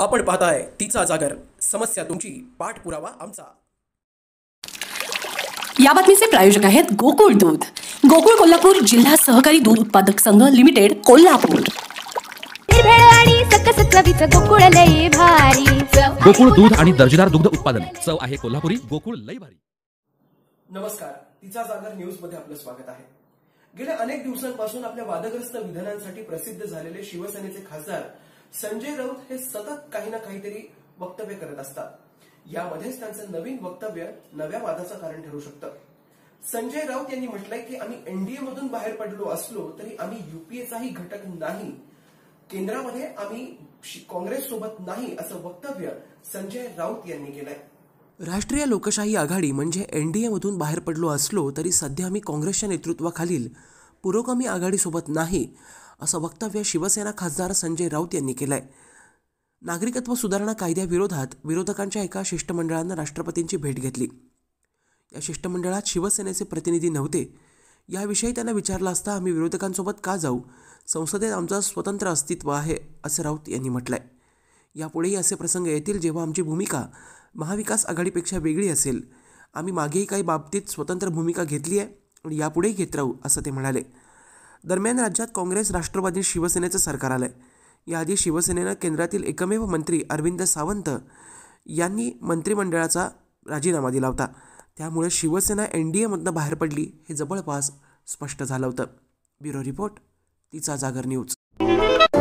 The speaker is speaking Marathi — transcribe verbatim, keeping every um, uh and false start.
आपण पाहताय तिचा जागर, समस्या तुमची, पाठपुरावा आमचा। या बातमीचे प्रायोजक आहेत गोकुळ दूध। गोकुळ कोल्हापूर जिल्हा सहकारी दूध उत्पादक संघ लिमिटेड कोल्हापूर। गोकुळ दूध आणि दर्जेदार दुग्ध उत्पादन, चव आहे कोल्हापुरी, गोकुळ लई भारी। नमस्कार, तिचा जागर न्यूज मध्ये आपलं स्वागत आहे। गेल्या अनेक दिवसांपासून आपल्या वादग्रस्त विधानांसाठी प्रसिद्ध झालेले शिवसेनेचे खासदार संजय राऊत हे सतत काही ना काहीतरी वक्तव्य करत असतात। यामध्येच त्यांचं नवीन वक्तव्य नव्या वादाचं कारण ठरू शकतं। संजय राऊत यांनी म्हटलंय की आम्ही एनडीए मधून बाहेर पडलो असलो तरी आम्ही युपीएचाही घटक नाही, केंद्रामध्ये आम्ही काँग्रेस सोबत नाही, असं वक्तव्य संजय राऊत यांनी केलंय। राष्ट्रीय लोकशाही आघाडी म्हणजे एनडीए मधून बाहेर पडलो असलो तरी सध्या आम्ही काँग्रेसच्या नेतृत्वाखालील पुरोगामी आघाडीसोबत नाही, असं वक्तव्य शिवसेना खासदार संजय राऊत यांनी केलंय। नागरिकत्व सुधारणा कायद्याविरोधात विरोधकांच्या एका शिष्टमंडळानं राष्ट्रपतींची भेट घेतली। या शिष्टमंडळात शिवसेनेचे प्रतिनिधी नव्हते। याविषयी त्यांना विचारलं असता आम्ही विरोधकांसोबत का जाऊ, संसदेत आमचं स्वतंत्र अस्तित्व आहे, असं राऊत यांनी म्हटलंय। यापुढेही असे प्रसंग येतील जेव्हा आमची भूमिका महाविकास आघाडीपेक्षा वेगळी असेल। आम्ही मागेही काही बाबतीत स्वतंत्र भूमिका घेतली आहे आणि यापुढेही घेत राहू, असं ते म्हणाले। दरम्यान राज्यात काँग्रेस राष्ट्रवादी शिवसेनेचं सरकार आलंय। याआधी शिवसेनेनं केंद्रातील एकमेव मंत्री अरविंद सावंत यांनी मंत्रिमंडळाचा राजीनामा दिला होता। त्यामुळे शिवसेना एनडीएमधनं बाहेर पडली हे जवळपास स्पष्ट झालं होतं। ब्युरो रिपोर्ट, तिचा जागर न्यूज।